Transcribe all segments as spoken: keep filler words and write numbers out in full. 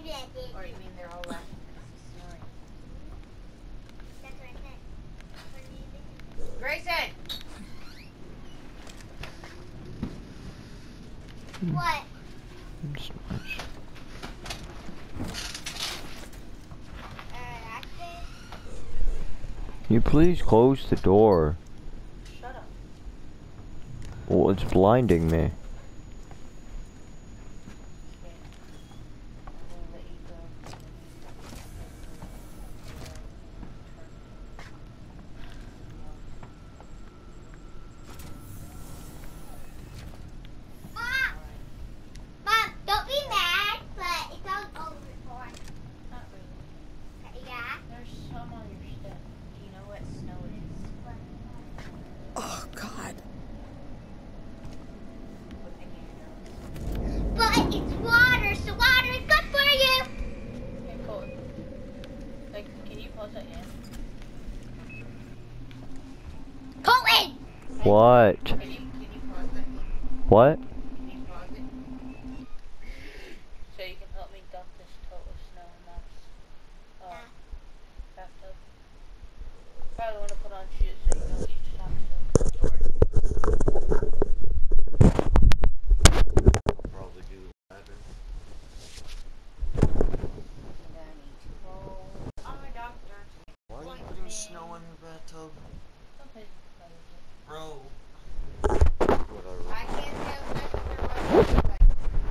Or you mean they're all laughing because he's snoring? That's what I said. Grayson! What? Can you please close the door? Shut up. Well, it's blinding me. What? Can you, can you pause that? What? Can you pause it? So you can help me dump this tote of snow in Mom's uh, bathtub. Probably want to put on shoes so you don't get stuck so Probably do the latter. And then I need to roll. I'm a doctor. Why are you putting snow in her bathtub? Something like it. Bro. Whatever. I can't tell much for what it's like.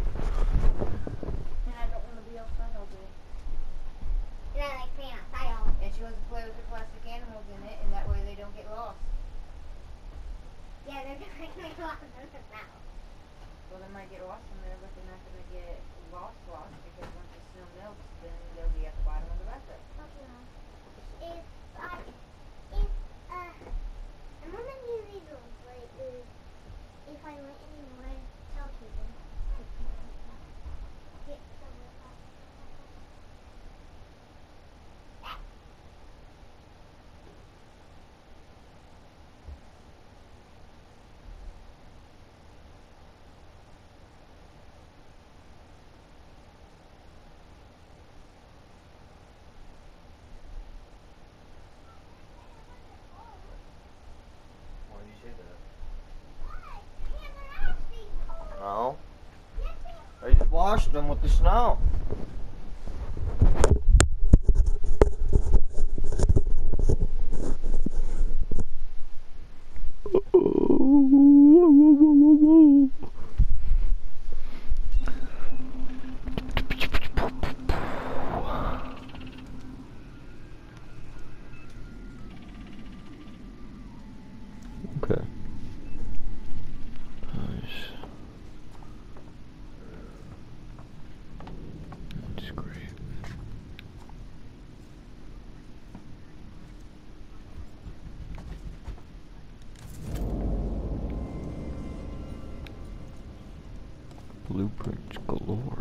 And I don't want to be outside all day. And I like playing outside all day. And she wants to play with the plastic animals in it, and that way they don't get lost. Yeah, they're just like my lost in the mouth. Well, they might get lost in there, but they're not going to get lost lost because once the snow melts, then they'll be at the bottom of the bathtub. Okay, Mom. If I, if, uh, I'm gonna use these ones, like, uh, if I went anywhere, tell people. Get somewhere up. Why do you say that? Why? I haven't asked you. No. I just washed them with the snow. Okay. Nice. That's great. Blueprints galore.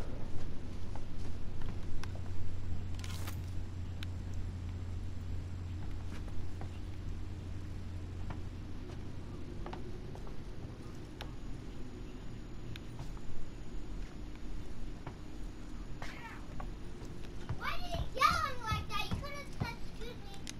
Why did you yell at me like that? You could have said, excuse me.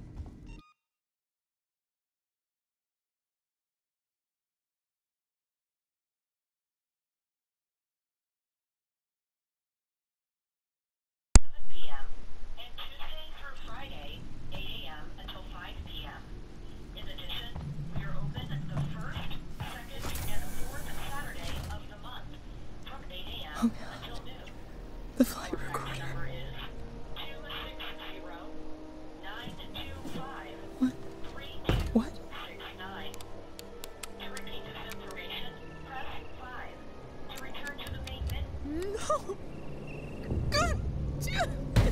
seven p m and Tuesday through Friday, eight a m until five p m In addition, we are open the first, second, and fourth Saturday of the month from eight a m until noon. The flight Our fax recorder. number is two six zero, nine two five, What? three two What? six nine. To repeat this information, press five. To return to the main menu. No. God damn it.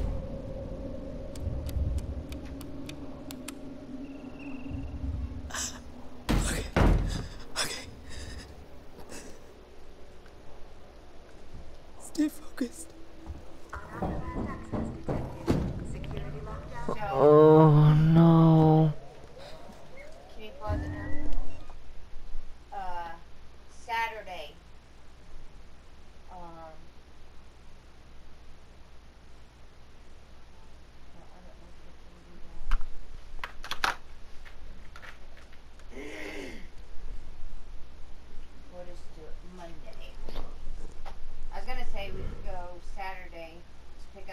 Okay. Okay. Stay focused. So, Oh no. can you pause it now? Uh, Saturday. Um,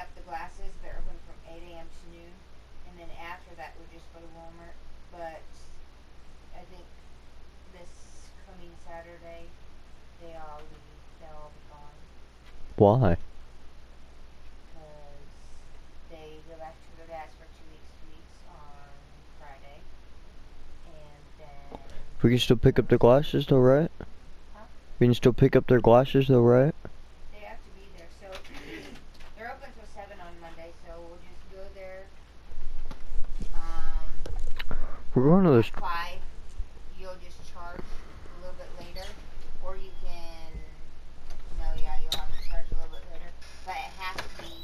up the glasses. They're open from eight a m to noon, and then after that we just go to Walmart. But I think this coming Saturday they all leave. They'll all be gone Why? because they go back to their dad's for two weeks, two weeks on Friday, and then We can still pick up their glasses though, right? Huh? We can still pick up their glasses though, right? they have to be there. So they're open till seven on Monday. So we'll just go there. Um, We're going to at this. five. You'll just charge a little bit later, or you can. No, yeah, you'll have to charge a little bit later, but it has to be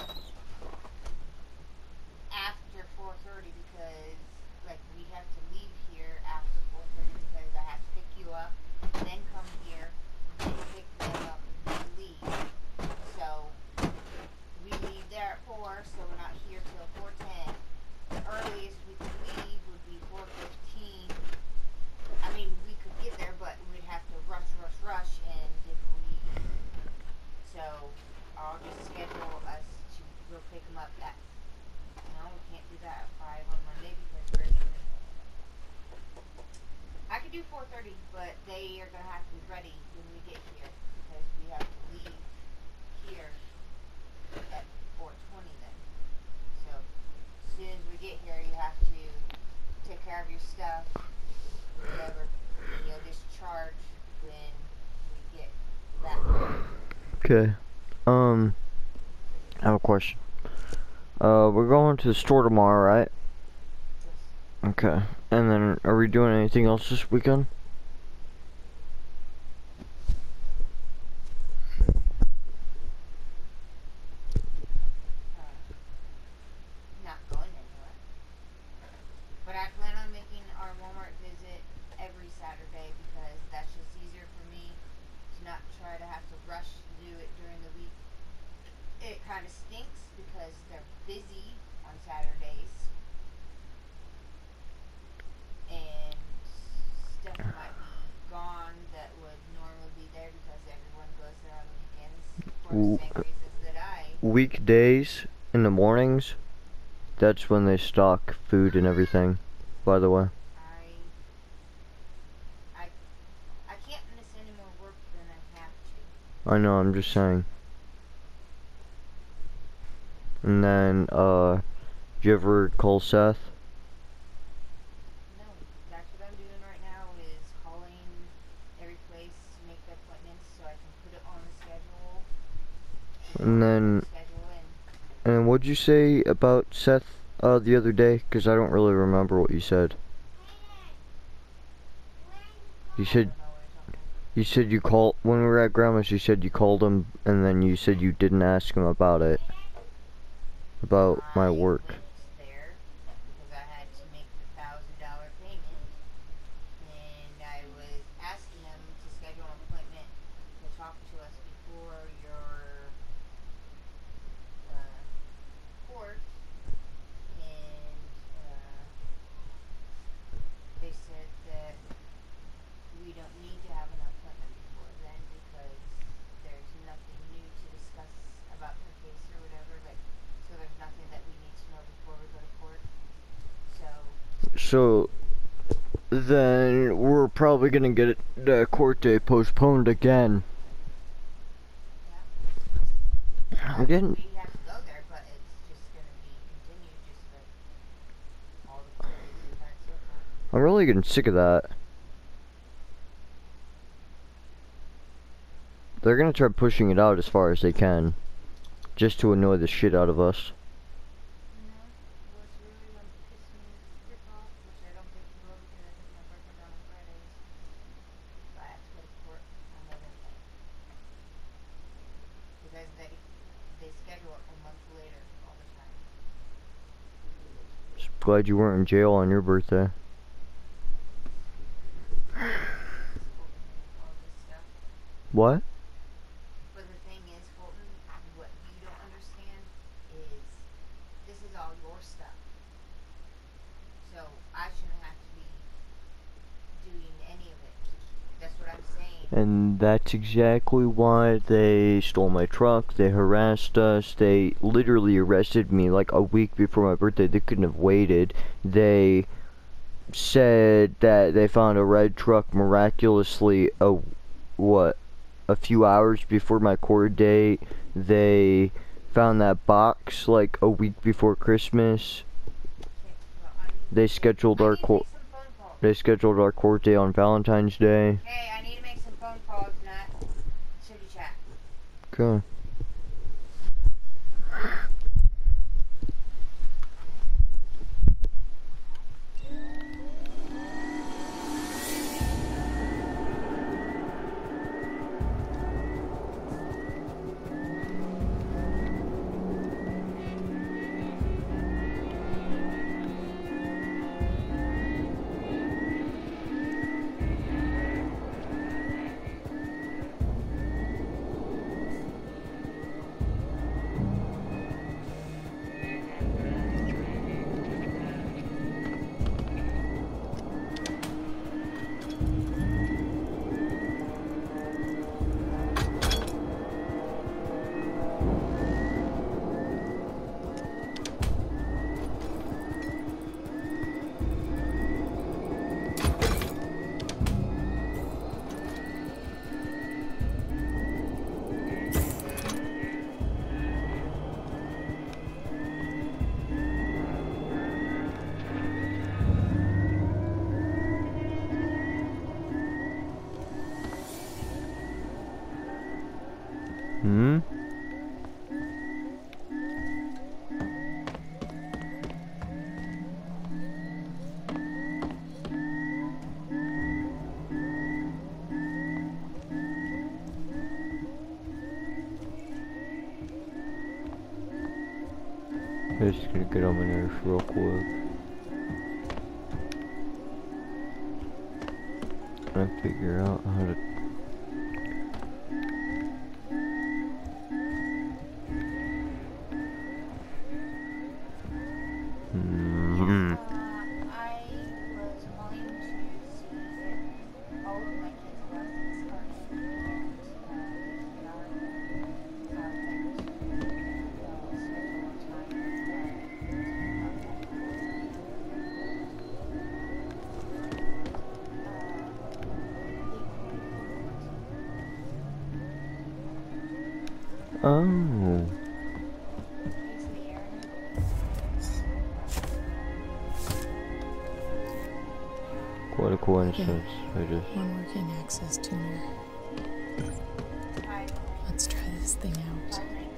after four thirty because, like, we have to leave here after four thirty because I have to pick you up, then come here, then pick them up, then leave. So we leave there at four, so we're not here till four ten. The earliest we could leave would be four fifteen. I mean, we could get there, but we'd have to rush, rush, rush, and if we, so I'll just schedule us to go pick them up at, no, we can't do that at five on Monday because we're gonna, I could do four thirty, but they are gonna have to be ready when we get here because we have to leave here at four twenty then. So as soon as we get here, you have to take care of your stuff, whatever, and you'll just charge when we get back. Okay. Um, I have a question. Uh, we're going to the store tomorrow, right? Okay. And then, are we doing anything else this weekend? Uh, not going anywhere. But I plan on making our Walmart visit every Saturday because that's just easier for me to not try to have to rush to do it during the week. It kind of stinks because they're busy on Saturdays and stuff might be gone that would normally be there because everyone goes there on the weekends for Ooh. the same reasons that I. Weekdays in the mornings, that's when they stock food and everything, by the way. I I I can't miss any more work than I have to. I know, I'm just saying. And then, uh, did you ever call Seth? No, that's what I'm doing right now is calling every place to make the appointments so I can put it on the schedule. And then, Schedule in. and what'd you say about Seth, uh, the other day? Because I don't really remember what you said. You I said, don't know what you're talking about. you said you called, when we were at Grandma's, you said you called him, and then you said you didn't ask him about it. About my I work. went there because I had to make the thousand dollar payment, and I was asking them to schedule an appointment to talk to us before your uh, court, and uh, they said that we don't need to have an appointment before then because there's nothing new to discuss about her case or whatever, like, so there's nothing that we need to know before we go to court. So, So, then we're probably gonna get it, the court date postponed again. yeah. We didn't. We have to go there, but it's just gonna be continued, just like all the court dates we've had so far. I'm really getting sick of that. They're gonna try pushing it out as far as they can, just to annoy the shit out of us. You know, what's really gonna piss me rip off, which I don't think he will because I think my birthday's on Fridays. So I have to go to court on Wednesday. Because they they schedule it a month later all the time. Just glad you weren't in jail on your birthday. All this stuff. What? But the thing is, Fulton, what you don't understand is this is all your stuff. So I shouldn't have to be doing any of it. That's what I'm saying. And that's exactly why they stole my truck, they harassed us, they literally arrested me like a week before my birthday. They couldn't have waited. They said that they found a red truck miraculously a what a few hours before my court date. They found that box like a week before Christmas. They scheduled our court they scheduled our court date on Valentine's Day. Okay, I need to make some phone calls, not city chat. Okay. Hmm? I'm just gonna get on my nerves real quick. And figure out how to Hmm. Uh, I was calling to see if all of my kids' lessons are in and uh, if they are, then how I was uh, schedule a time uh, Oh. is the air. What a coincidence. I just One working access, two more. Five, Let's try this thing out. five nineteen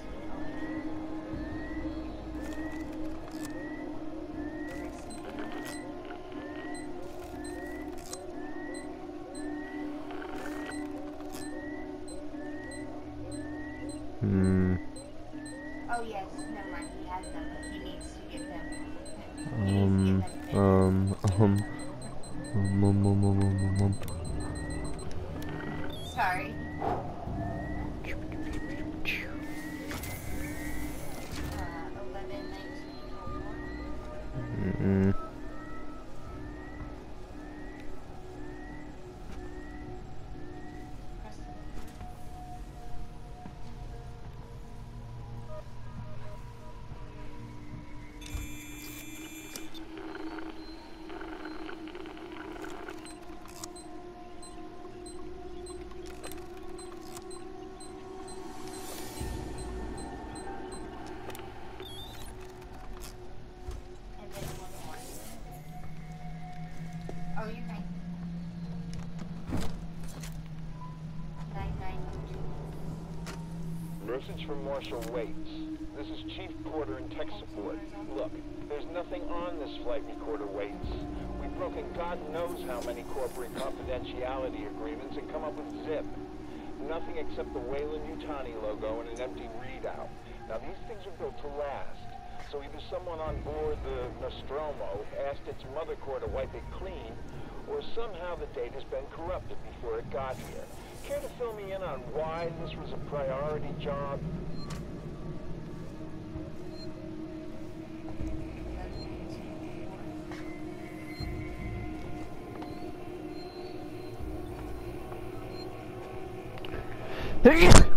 Hmm. Oh yes, never mind. He has them, but he needs to give them. Um, He needs to give them um, um, um, um, um, um, um, um. Sorry. Uh, eleven nineteen oh one. Mm-mm. And then one more. Oh, you're fine. Nine nine oh two. Message from Marshal Waits. This is Chief Porter in tech support. Look, there's nothing on this flight recorder, Waits. We've broken God knows how many corporate confidentiality agreements and come up with zip. Nothing except the Wayland-Yutani logo and an empty readout. Now, these things are built to last. So either someone on board the Nostromo asked its mother core to wipe it clean, or somehow the data's been corrupted before it got here. Care to fill me in on why this was a priority job? Hey!